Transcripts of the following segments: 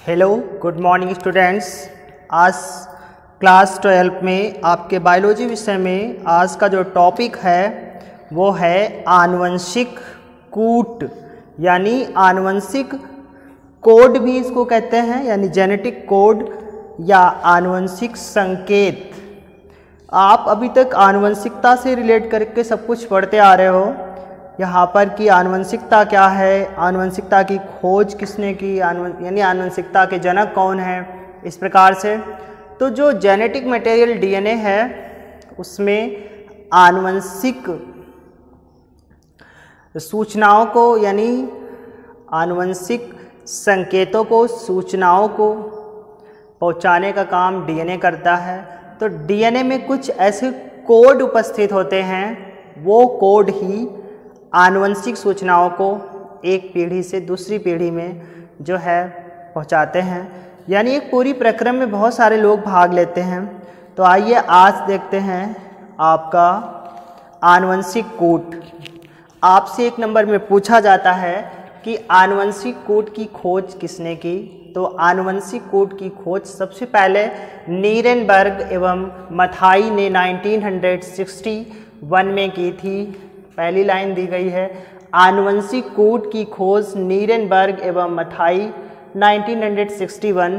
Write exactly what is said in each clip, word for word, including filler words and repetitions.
Hello good morning students. आज class twelve में आपके बायोलॉजी विषय में आज का जो टॉपिक है वो है आनुवंशिक कूट, यानी आनुवंशिक कोड भी इसको कहते हैं, यानी जेनेटिक कोड या आनुवंशिक संकेत। आप अभी तक आनुवंशिकता से रिलेट करके सब कुछ पढ़ते आ रहे हो, यहाँ पर कि आनुवंशिकता क्या है, आनुवंशिकता की खोज किसने की, यानी आनुवंशिकता के जनक कौन है, इस प्रकार से। तो जो जेनेटिक मटेरियल डीएनए है उसमें आनुवंशिक सूचनाओं को, यानी आनुवंशिक संकेतों को, सूचनाओं को पहुंचाने का काम डीएनए करता है। तो डीएनए में कुछ ऐसे कोड उपस्थित होते हैं, वो कोड ही आनुवंशिक सूचनाओं को एक पीढ़ी से दूसरी पीढ़ी में जो है पहुंचाते हैं। यानी एक पूरी प्रक्रम में बहुत सारे लोग भाग लेते हैं। तो आइए आज देखते हैं आपका आनुवंशिक कूट। आपसे एक नंबर में पूछा जाता है कि आनुवंशिक कूट की खोज किसने की। तो आनुवंशिक कूट की खोज सबसे पहले नीरेनबर्ग एवं मथाई ने नाइनटीन सिक्सटी वन में की थी। पहली लाइन दी गई है, आनुवंशिक कूट की खोज नीरेनबर्ग एवं मथाई नाइनटीन सिक्सटी वन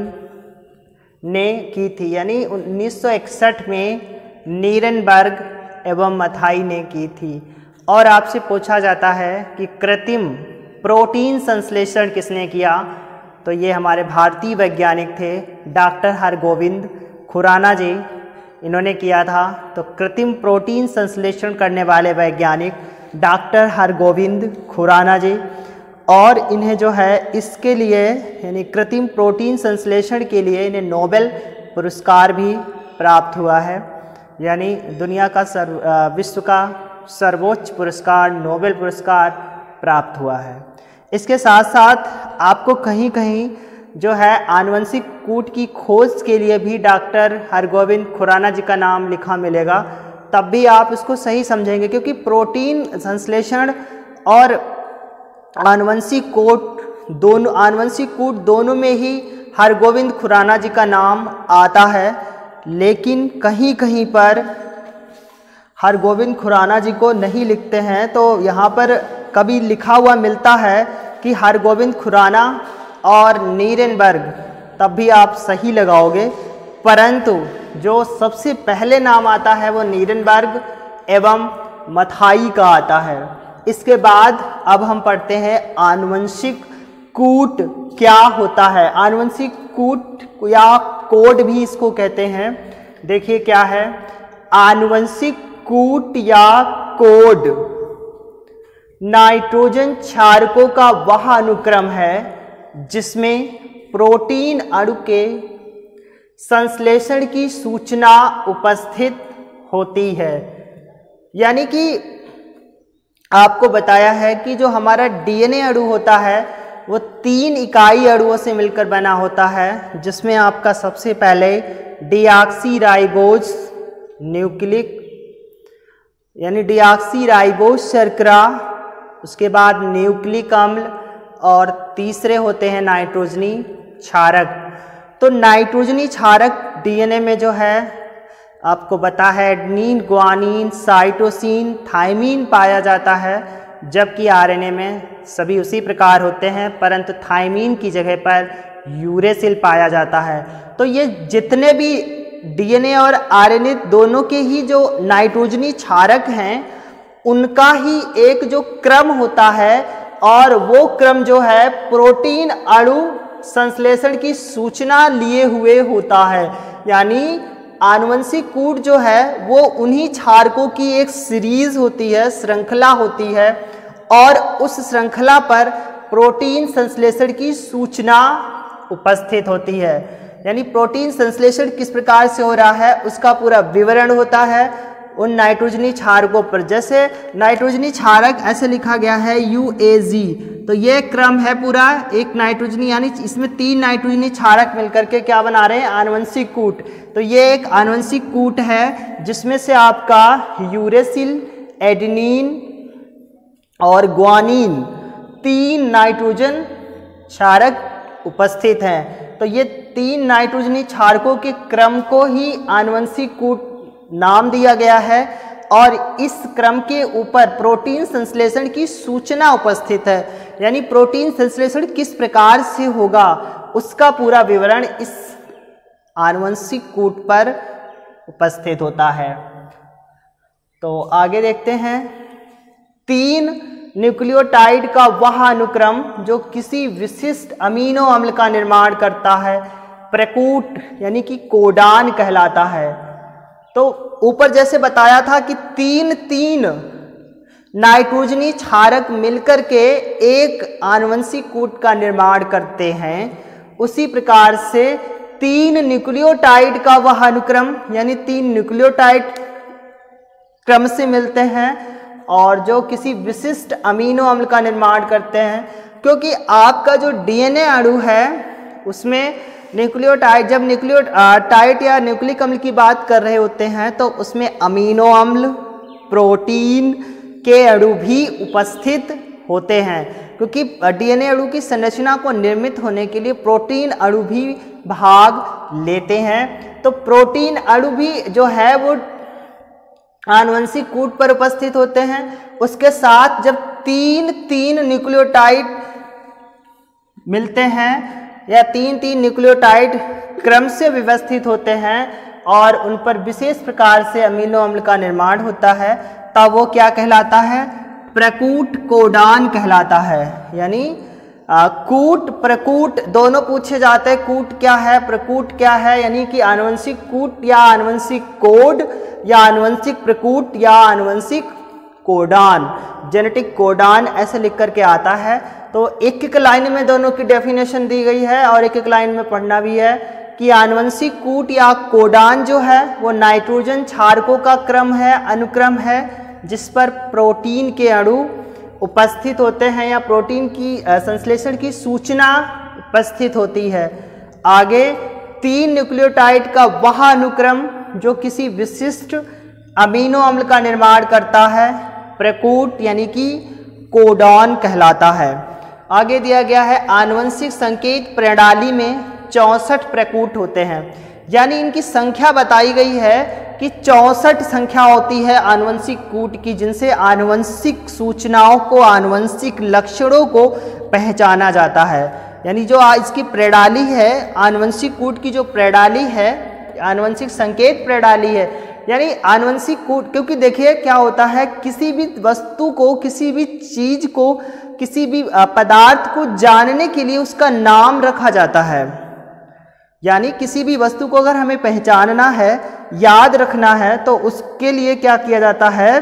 ने की थी, यानी उन्नीस सौ इकसठ में नीरेनबर्ग एवं मथाई ने की थी। और आपसे पूछा जाता है कि कृत्रिम प्रोटीन संश्लेषण किसने किया। तो ये हमारे भारतीय वैज्ञानिक थे, डॉक्टर हरगोविंद खुराना जी, इन्होंने किया था। तो कृत्रिम प्रोटीन संश्लेषण करने वाले वैज्ञानिक डॉक्टर हरगोविंद खुराना जी, और इन्हें जो है इसके लिए, यानी कृत्रिम प्रोटीन संश्लेषण के लिए इन्हें नोबेल पुरस्कार भी प्राप्त हुआ है। यानी दुनिया का सर्व विश्व का सर्वोच्च पुरस्कार नोबेल पुरस्कार प्राप्त हुआ है। इसके साथ साथ आपको कहीं कहीं जो है आनुवंशिक कूट की खोज के लिए भी डॉक्टर हरगोविंद खुराना जी का नाम लिखा मिलेगा। तब भी आप इसको सही समझेंगे, क्योंकि प्रोटीन संश्लेषण और आनुवंशिक कूट दोनों आनुवंशिक कूट दोनों में ही हरगोविंद खुराना जी का नाम आता है, लेकिन कहीं कहीं पर हरगोविंद खुराना जी को नहीं लिखते हैं। तो यहाँ पर कभी लिखा हुआ मिलता है कि हरगोविंद खुराना और नीरेनबर्ग, तब भी आप सही लगाओगे, परंतु जो सबसे पहले नाम आता है वो नीरेनबर्ग एवं मथाई का आता है। इसके बाद अब हम पढ़ते हैं आनुवंशिक कूट क्या होता है। आनुवंशिक कूट या कोड भी इसको कहते हैं। देखिए क्या है आनुवंशिक कूट या कोड। नाइट्रोजन क्षारकों का वह अनुक्रम है जिसमें प्रोटीन अणु के संश्लेषण की सूचना उपस्थित होती है। यानी कि आपको बताया है कि जो हमारा डीएनए अणु होता है वो तीन इकाई अणुओं से मिलकर बना होता है, जिसमें आपका सबसे पहले डीऑक्सीराइबोज न्यूक्लिक, यानी डीऑक्सीराइबोज शर्करा, उसके बाद न्यूक्लिक अम्ल, और तीसरे होते हैं नाइट्रोजनी क्षारक। तो नाइट्रोजनी क्षारक डीएनए में जो है आपको पता है एडेनिन, ग्वानिन, साइटोसिन, थाइमिन पाया जाता है, जबकि आरएनए में सभी उसी प्रकार होते हैं, परंतु थाइमिन की जगह पर यूरेसिल पाया जाता है। तो ये जितने भी डीएनए और आरएनए दोनों के ही जो नाइट्रोजनी क्षारक हैं उनका ही एक जो क्रम होता है, और वो क्रम जो है प्रोटीन अणु संश्लेषण की सूचना लिए हुए होता है। यानी आनुवंशिक कूट जो है वो उन्हीं क्षारकों की एक सीरीज होती है, श्रृंखला होती है, और उस श्रृंखला पर प्रोटीन संश्लेषण की सूचना उपस्थित होती है। यानी प्रोटीन संश्लेषण किस प्रकार से हो रहा है उसका पूरा विवरण होता है उन नाइट्रोजनी क्षारकों पर। जैसे नाइट्रोजनी क्षारक ऐसे लिखा गया है यू ए जी, तो ये क्रम है पूरा एक नाइट्रोजनी, यानी इसमें तीन नाइट्रोजनी क्षारक मिलकर के क्या बना रहे हैं आनुवंशिक कूट। तो ये एक आनुवंशिक कूट है जिसमें से आपका यूरेसिल, एडेनिन और ग्वानिन तीन नाइट्रोजन क्षारक उपस्थित हैं। तो ये तीन नाइट्रोजनी क्षारकों के क्रम को ही आनुवंशिक कूट नाम दिया गया है और इस क्रम के ऊपर प्रोटीन संश्लेषण की सूचना उपस्थित है। यानी प्रोटीन संश्लेषण किस प्रकार से होगा उसका पूरा विवरण इस आनुवंशिक कूट पर उपस्थित होता है। तो आगे देखते हैं, तीन न्यूक्लियोटाइड का वह अनुक्रम जो किसी विशिष्ट अमीनो अम्ल का निर्माण करता है प्रकूट यानी कि कोडान कहलाता है। तो ऊपर जैसे बताया था कि तीन तीन नाइट्रोजनी क्षारक मिलकर के एक आनुवंशिक कूट का निर्माण करते हैं, उसी प्रकार से तीन न्यूक्लियोटाइड का वह अनुक्रम यानी तीन न्यूक्लियोटाइड क्रम से मिलते हैं और जो किसी विशिष्ट अमीनो अम्ल का निर्माण करते हैं। क्योंकि आपका जो डीएनए अणु है उसमें न्यूक्लियोटाइड, जब न्यूक्लियोटाइड या न्यूक्लिक अम्ल की बात कर रहे होते हैं तो उसमें अमीनो अम्ल, प्रोटीन के अणु भी उपस्थित होते हैं। क्योंकि डीएनए अणु की संरचना को निर्मित होने के लिए प्रोटीन अणु भी भाग लेते हैं। तो प्रोटीन अणु भी जो है वो आनुवंशिक कूट पर उपस्थित होते हैं। उसके साथ जब तीन तीन न्यूक्लियोटाइड मिलते हैं या तीन तीन न्यूक्लियोटाइड क्रम से व्यवस्थित होते हैं और उन पर विशेष प्रकार से अमीनो अम्ल का निर्माण होता है, तब वो क्या कहलाता है? प्रकूट कोडान कहलाता है। यानी आ, कूट प्रकूट दोनों पूछे जाते हैं। कूट क्या है, प्रकूट क्या है, यानी कि आनुवंशिक कूट या आनुवंशिक कोड या आनुवंशिक प्रकूट या आनुवंशिक कोडान, जेनेटिक कोडान ऐसे लिख करके आता है। तो एक एक लाइन में दोनों की डेफिनेशन दी गई है और एक एक लाइन में पढ़ना भी है कि आनुवंशिक कूट या कोडान जो है वो नाइट्रोजन क्षारकों का क्रम है, अनुक्रम है, जिस पर प्रोटीन के अणु उपस्थित होते हैं या प्रोटीन की संश्लेषण की सूचना उपस्थित होती है। आगे तीन न्यूक्लियोटाइड का वह अनुक्रम जो किसी विशिष्ट अमीनो अम्ल का निर्माण करता है प्रकूट यानी कि कोडान कहलाता है। आगे दिया गया है आनुवंशिक संकेत प्रणाली में चौसठ प्रकूट होते हैं। यानी इनकी संख्या बताई गई है कि चौसठ संख्या होती है आनुवंशिक कूट की, जिनसे आनुवंशिक सूचनाओं को, आनुवंशिक लक्षणों को पहचाना जाता है। यानी जो इसकी प्रणाली है, आनुवंशिक कूट की जो प्रणाली है, आनुवंशिक संकेत प्रणाली है, यानी आनुवंशिक कूट, क्योंकि देखिए क्या होता है, किसी भी वस्तु को, किसी भी चीज को, किसी भी पदार्थ को जानने के लिए उसका नाम रखा जाता है। यानी किसी भी वस्तु को अगर हमें पहचानना है, याद रखना है, तो उसके लिए क्या किया जाता है,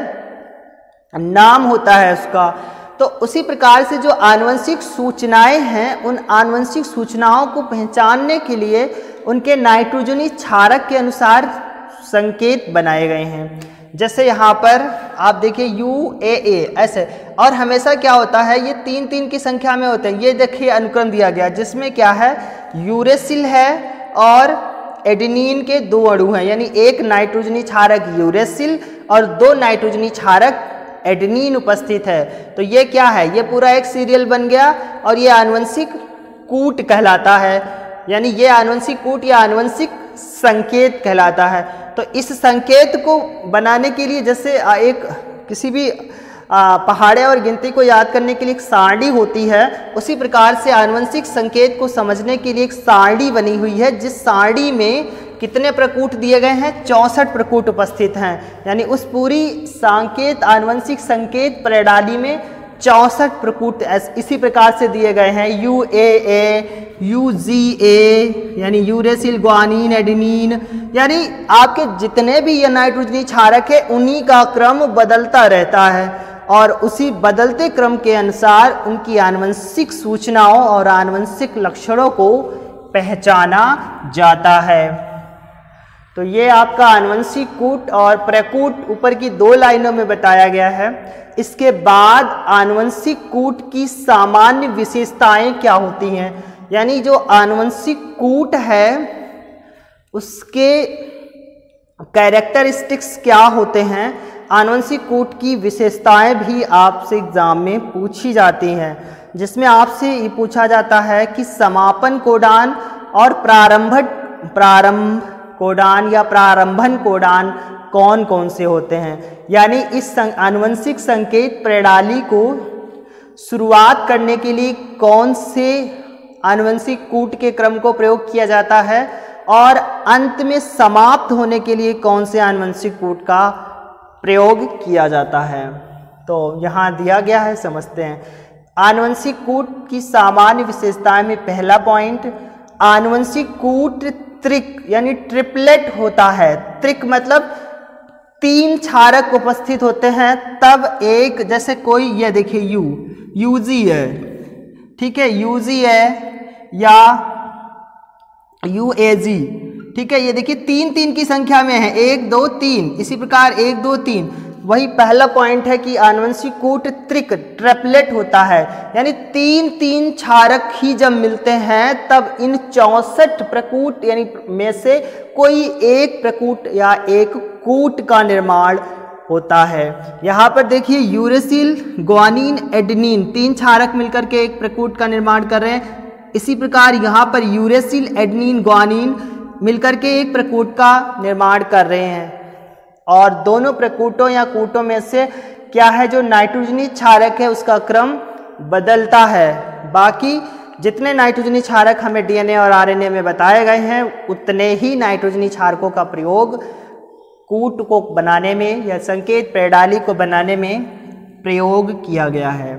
नाम होता है उसका। तो उसी प्रकार से जो आनुवंशिक सूचनाएं हैं, उन आनुवंशिक सूचनाओं को पहचानने के लिए उनके नाइट्रोजनी क्षारक के अनुसार संकेत बनाए गए हैं। जैसे यहाँ पर आप देखिए यू ए ए ऐसे, और हमेशा क्या होता है, ये तीन तीन की संख्या में होते हैं। ये देखिए अनुक्रम दिया गया जिसमें क्या है, यूरेसिल है और एडेनिन के दो अणु हैं, यानी एक नाइट्रोजनी क्षारक यूरेसिल और दो नाइट्रोजनी क्षारक एडेनिन उपस्थित है। तो ये क्या है, ये पूरा एक सीरियल बन गया और ये आनुवंशिक कूट कहलाता है। यानी ये आनुवंशिक कूट या आनुवंशिक संकेत कहलाता है। तो इस संकेत को बनाने के लिए जैसे एक किसी भी पहाड़े और गिनती को याद करने के लिए एक सारणी होती है, उसी प्रकार से आनुवंशिक संकेत को समझने के लिए एक सारणी बनी हुई है, जिस सारणी में कितने प्रकूट दिए गए हैं, चौसठ प्रकूट उपस्थित हैं। यानी उस पूरी संकेत आनुवंशिक संकेत प्रणाली में चौसठ प्रकूट इसी प्रकार से दिए गए हैं, you A A, U G ए, यानी यूरेसिल, ग्वानिन, एडेनिन। यानी आपके जितने भी ये नाइट्रोजनी क्षारक है उन्हीं का क्रम बदलता रहता है और उसी बदलते क्रम के अनुसार उनकी आनुवंशिक सूचनाओं और आनुवंशिक लक्षणों को पहचाना जाता है। तो ये आपका आनुवंशिक कूट और प्रकूट ऊपर की दो लाइनों में बताया गया है। इसके बाद आनुवंशिक कूट की सामान्य विशेषताएं क्या होती हैं, यानी जो आनुवंशिक कूट है उसके कैरेक्टरिस्टिक्स क्या होते हैं, आनुवंशिक कूट की विशेषताएं भी आपसे एग्जाम में पूछी जाती हैं, जिसमें आपसे ये पूछा जाता है कि समापन कोडान और प्रारंभ प्रारंभ कोडान या प्रारंभन कोडान कौन कौन से होते हैं। यानी इस आनुवंशिक संकेत प्रणाली को शुरुआत करने के लिए कौन से आनुवंशिक कूट के क्रम को प्रयोग किया जाता है और अंत में समाप्त होने के लिए कौन से आनुवंशिक कूट का प्रयोग किया जाता है। तो यहाँ दिया गया है, समझते हैं। आनुवंशिक कूट की सामान्य विशेषताएं में पहला पॉइंट, आनुवंशिक कूट त्रिक यानी ट्रिपलेट होता है। त्रिक मतलब तीन क्षारक उपस्थित होते हैं तब एक, जैसे कोई ये देखिए यू यूजी है, ठीक है, यूजी है या यूएजी, ठीक है, ये देखिए तीन तीन की संख्या में है, एक दो तीन, इसी प्रकार एक दो तीन। वही पहला पॉइंट है कि आनुवंशिक कूट त्रिक ट्रिपलेट होता है, यानी तीन तीन क्षारक ही जब मिलते हैं तब इन चौसठ प्रकूट यानी में से कोई एक प्रकूट या एक कूट का निर्माण होता है। यहाँ पर देखिए यूरेसिल, ग्वानिन, एडेनिन, तीन क्षारक मिलकर के एक प्रकूट का निर्माण कर रहे हैं। इसी प्रकार यहाँ पर यूरेसिल, एडेनिन, ग्वानिन मिलकर के एक प्रकूट का निर्माण कर रहे हैं और दोनों प्रकूटों या कूटों में से क्या है, जो नाइट्रोजनी क्षारक है उसका क्रम बदलता है। बाकी जितने नाइट्रोजनी क्षारक हमें डीएनए और आरएनए में बताए गए हैं उतने ही नाइट्रोजनी क्षारकों का प्रयोग कूट को बनाने में या संकेत प्रणाली को बनाने में प्रयोग किया गया है।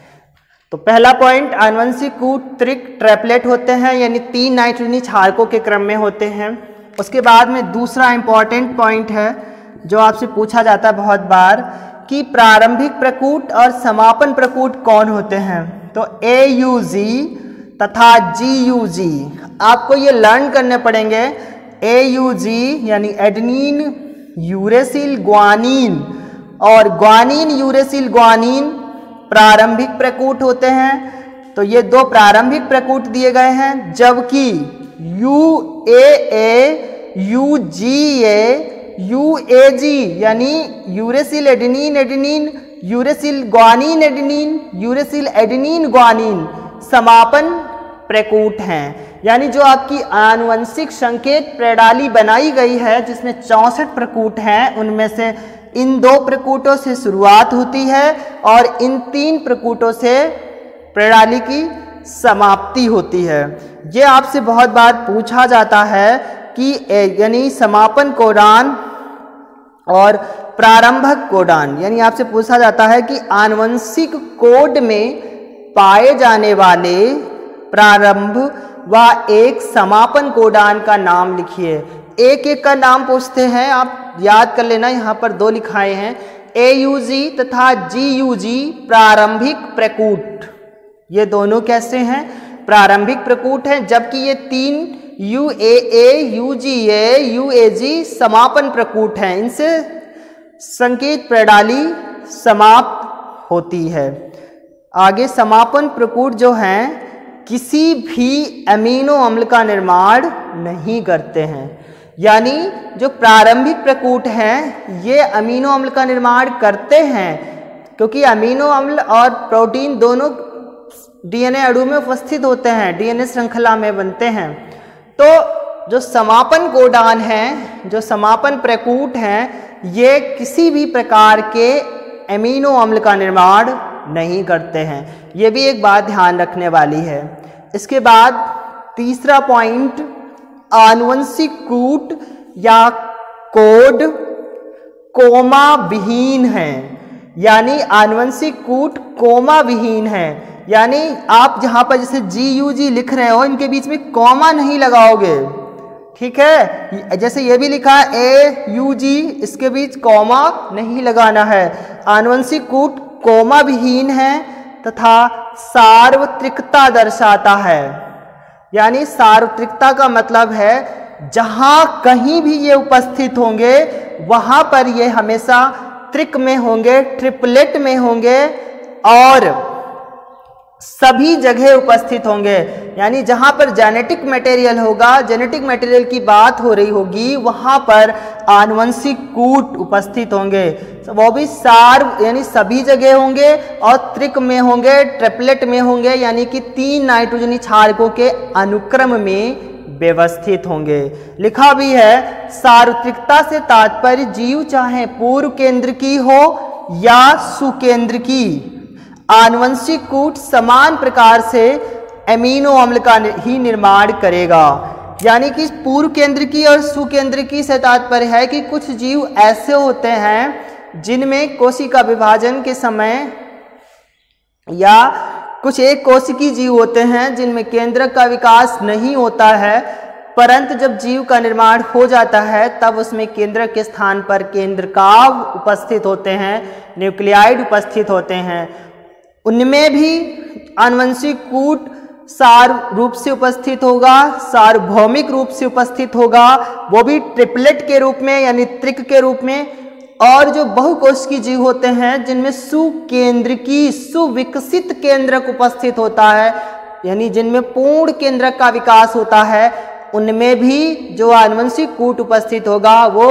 तो पहला पॉइंट, आनुवंशिक कूट त्रिक ट्रिपलेट होते हैं, यानी तीन नाइट्रोजनी क्षारकों के क्रम में होते हैं। उसके बाद में दूसरा इंपॉर्टेंट पॉइंट है जो आपसे पूछा जाता है बहुत बार कि प्रारंभिक प्रकूट और समापन प्रकूट कौन होते हैं। तो ए यू जी तथा जी यू जी आपको ये लर्न करने पड़ेंगे। ए यू जी यानी एडेनिन, यूरेसिल, ग्वानिन और ग्वानिन, यूरेसिल, ग्वानिन प्रारंभिक प्रकूट होते हैं। तो ये दो प्रारंभिक प्रकूट दिए गए हैं, जबकि U A A, U G A, U A G यानी uracil adenine adenine, uracil guanine adenine, uracil adenine guanine समापन प्रकूट हैं। यानी जो आपकी आनुवंशिक संकेत प्रणाली बनाई गई है जिसमें चौसठ प्रकूट हैं, उनमें से इन दो प्रकूटों से शुरुआत होती है और इन तीन प्रकूटों से प्रणाली की समाप्ति होती है। ये आपसे बहुत बार पूछा जाता है कि यानी समापन कोडान और प्रारंभक कोडान, यानी आपसे पूछा जाता है कि आनुवंशिक कोड में पाए जाने वाले प्रारंभ व एक समापन कोडान का नाम लिखिए। एक एक का नाम पूछते हैं, आप याद कर लेना, यहाँ पर दो लिखाए हैं, ए यू जी तथा जी यू जी प्रारंभिक प्रकूट। ये दोनों कैसे हैं? प्रारंभिक प्रकूट हैं, जबकि ये तीन U A A, U G A, U A G समापन प्रकूट हैं। इनसे संकेत प्रणाली समाप्त होती है। आगे समापन प्रकूट जो हैं किसी भी अमीनो अम्ल का निर्माण नहीं करते हैं। यानी जो प्रारंभिक प्रकूट हैं ये अमीनो अम्ल का निर्माण करते हैं, क्योंकि अमीनो अम्ल और प्रोटीन दोनों डीएनए अणु में उपस्थित होते हैं, डीएनए श्रृंखला में बनते हैं। तो जो समापन कोडान हैं, जो समापन प्रकूट हैं, ये किसी भी प्रकार के अमीनो अम्ल का निर्माण नहीं करते हैं। ये भी एक बात ध्यान रखने वाली है। इसके बाद तीसरा पॉइंट, आनुवंशिक कूट या कोड कोमा विहीन है। यानी आनुवंशिक कूट कोमा विहीन है, यानी आप जहां पर जैसे जी यू जी लिख रहे हो इनके बीच में कॉमा नहीं लगाओगे, ठीक है। जैसे ये भी लिखा है ए यू जी, इसके बीच कॉमा नहीं लगाना है। आनुवंशिक कूट कोमा विहीन है तथा सार्वत्रिकता दर्शाता है। यानी सार्वत्रिकता का मतलब है जहां कहीं भी ये उपस्थित होंगे वहां पर ये हमेशा त्रिक में होंगे, ट्रिपलेट में होंगे और सभी जगह उपस्थित होंगे। यानी जहां पर जेनेटिक मटेरियल होगा, जेनेटिक मटेरियल की बात हो रही होगी, वहां पर आनुवंशिक कूट उपस्थित होंगे। वो भी सार्व यानी सभी जगह होंगे और त्रिक में होंगे, ट्रिपलेट में होंगे, यानी कि तीन नाइट्रोजनी क्षारकों के अनुक्रम में व्यवस्थित होंगे। लिखा भी है, सार्वत्रिकता से तात्पर्य जीव चाहे पूर्व केंद्र की हो या सुकेंद्र की, आनुवंशिक कूट समान प्रकार से एमिनो अम्ल का ही निर्माण करेगा। यानी कि पूर्व केंद्र की और सुकेंद्र की से तात्पर्य है कि कुछ जीव ऐसे होते हैं जिनमें कोशिका विभाजन के समय, या कुछ एक कोशिकीय जीव होते हैं जिनमें केंद्रक का विकास नहीं होता है, परंतु जब जीव का निर्माण हो जाता है तब उसमें केंद्रक के स्थान पर केंद्रकाव उपस्थित होते हैं, न्यूक्लियाइड उपस्थित होते हैं। उनमें भी आनुवंशिक कूट सार रूप से उपस्थित होगा, सार्वभौमिक रूप से उपस्थित होगा, वो भी ट्रिपलेट के रूप में यानी त्रिक के रूप में। और जो बहुकोशिकीय जीव होते हैं जिनमें सुकेंद्रकी सुविकसित केंद्रक उपस्थित होता है, यानी जिनमें पूर्ण केंद्रक का विकास होता है, उनमें भी जो आनुवंशिक कूट उपस्थित होगा वो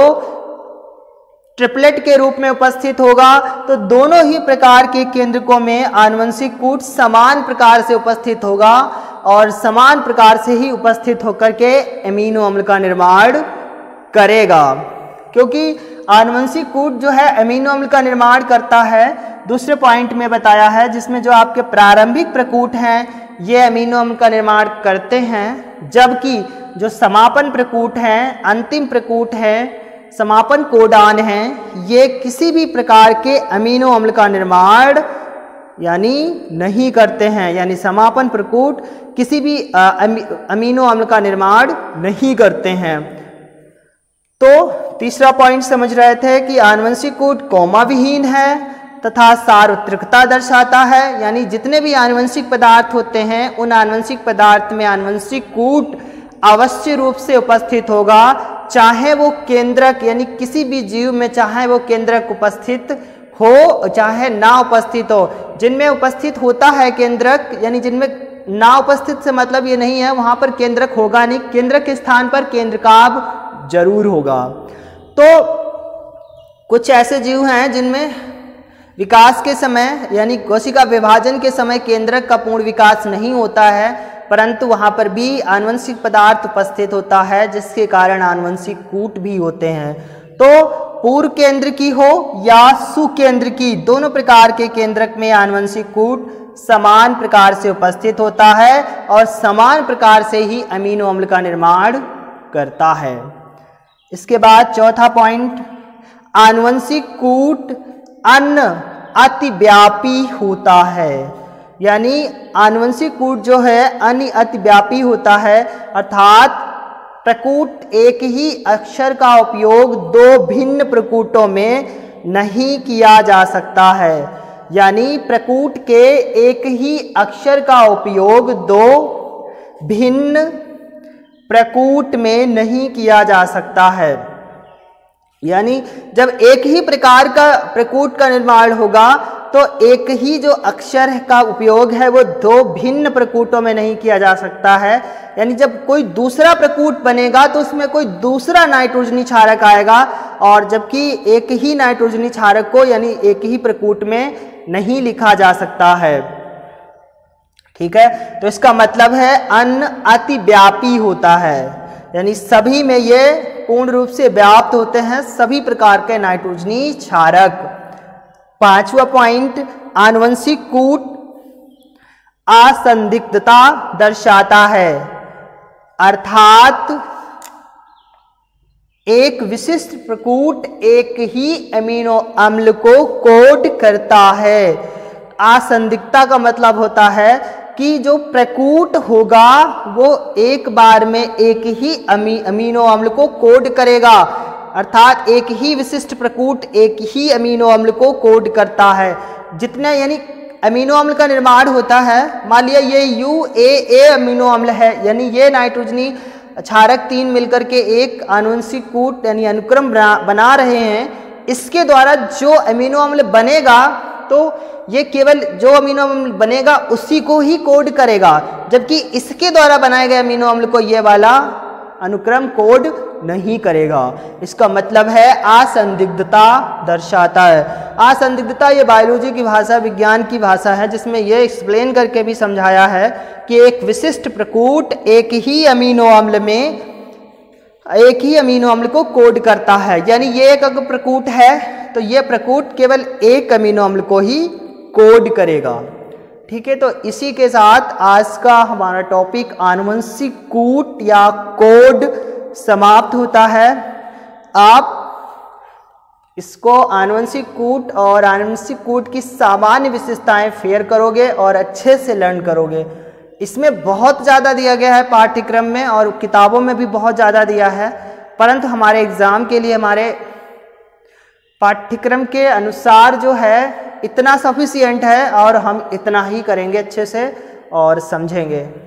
ट्रिपलेट के रूप में उपस्थित होगा। तो दोनों ही प्रकार के केंद्रकों में आनुवंशिक कूट समान प्रकार से उपस्थित होगा और समान प्रकार से ही उपस्थित होकर के एमिनो अम्ल का निर्माण करेगा। क्योंकि आनुवंशिक कूट जो है एमिनो अम्ल का निर्माण करता है, दूसरे पॉइंट में बताया है, जिसमें जो आपके प्रारंभिक प्रकूट हैं ये एमिनो अम्ल का निर्माण करते हैं, जबकि जो समापन प्रकूट हैं, अंतिम प्रकूट हैं, समापन कोडान हैं, ये किसी भी प्रकार के अमीनो अम्ल का निर्माण यानी नहीं करते हैं। यानी समापन प्रकूट किसी भी अमीनो अम्ल का निर्माण नहीं करते हैं। तो तीसरा पॉइंट समझ रहे थे कि आनुवंशिक कूट कोमा विहीन है तथा सार्वत्रिकता दर्शाता है। यानी जितने भी आनुवंशिक पदार्थ होते हैं उन आनुवंशिक पदार्थ में आनुवंशिक कूट अवश्य रूप से उपस्थित होगा, चाहे वो केंद्रक यानी किसी भी जीव में चाहे वो केंद्रक उपस्थित हो चाहे ना उपस्थित हो। जिनमें उपस्थित होता है केंद्रक, यानी जिनमें ना उपस्थित से मतलब ये नहीं है वहां पर केंद्रक होगा नहीं, केंद्रक के स्थान पर केंद्रकाभ जरूर होगा। तो कुछ ऐसे जीव हैं जिनमें विकास के समय यानी कोशिका विभाजन के समय केंद्रक का पूर्ण विकास नहीं होता है, परंतु वहां पर भी आनुवंशिक पदार्थ उपस्थित होता है, जिसके कारण आनुवंशिक कूट भी होते हैं। तो पूर्व केंद्र की हो या सुकेंद्र की, दोनों प्रकार के केंद्रक में आनुवंशिक कूट समान प्रकार से उपस्थित होता है और समान प्रकार से ही अमीनो अम्ल का निर्माण करता है। इसके बाद चौथा पॉइंट, आनुवंशिक कूट अन्य अतिव्यापी होता है। यानी आनुवंशिक कूट जो है अन्य अतिव्यापी होता है, अर्थात प्रकूट एक ही अक्षर का उपयोग दो भिन्न प्रकूटों में नहीं किया जा सकता है। यानी प्रकूट के एक ही अक्षर का उपयोग दो भिन्न प्रकूट में नहीं किया जा सकता है। यानी जब एक ही प्रकार का प्रकूट का निर्माण होगा तो एक ही जो अक्षर का उपयोग है वो दो भिन्न प्रकूटों में नहीं किया जा सकता है। यानी जब कोई दूसरा प्रकूट बनेगा तो उसमें कोई दूसरा नाइट्रोजनी क्षारक आएगा, और जबकि एक ही नाइट्रोजनी क्षारक को यानी एक ही प्रकूट में नहीं लिखा जा सकता है। ठीक है, तो इसका मतलब है अन्य अतिव्यापी होता है, यानी सभी में ये पूर्ण रूप से व्याप्त होते हैं सभी प्रकार के नाइट्रोजनी क्षारक। पांचवा पॉइंट, आनुवंशिक कूट असंदिग्धता दर्शाता है, अर्थात एक विशिष्ट प्रकूट एक ही अमीनो अम्ल को कोड करता है। असंदिग्धता का मतलब होता है कि जो प्रकूट होगा वो एक बार में एक ही अमी अमीनो अम्ल को कोड करेगा, अर्थात एक ही विशिष्ट प्रकूट एक ही अमीनो अम्ल को कोड करता है। जितने यानी अमीनो अम्ल का निर्माण होता है, मान लिया ये यू ए ए अमीनो अम्ल है, यानी ये नाइट्रोजनी क्षारक तीन मिलकर के एक आनुवंशिक कूट यानी अनुक्रम बना, बना रहे हैं। इसके द्वारा जो अमीनो अम्ल बनेगा तो ये केवल जो अमीनो अम्ल बनेगा उसी को ही कोड करेगा, जबकि इसके द्वारा बनाए गए अमीनो अम्ल को ये वाला अनुक्रम कोड नहीं करेगा। इसका मतलब है असंदिग्धता दर्शाता है। असंदिग्धता ये बायोलॉजी की भाषा, विज्ञान की भाषा है, जिसमें ये एक्सप्लेन करके भी समझाया है कि एक विशिष्ट प्रकूट एक ही अमीनो अम्ल में एक ही अमीनो अम्ल को कोड करता है। यानी ये एक अगर प्रकूट है तो ये प्रकूट केवल एक अमीनो अम्ल को ही कोड करेगा। ठीक है, तो इसी के साथ आज का हमारा टॉपिक आनुवंशिक कूट या कोड समाप्त होता है। आप इसको आनुवंशिक कूट और आनुवंशिक कूट की सामान्य विशेषताएं फेयर करोगे और अच्छे से लर्न करोगे। इसमें बहुत ज़्यादा दिया गया है पाठ्यक्रम में और किताबों में भी बहुत ज़्यादा दिया है, परंतु हमारे एग्ज़ाम के लिए हमारे पाठ्यक्रम के अनुसार जो है इतना सफिशिएंट है और हम इतना ही करेंगे अच्छे से और समझेंगे।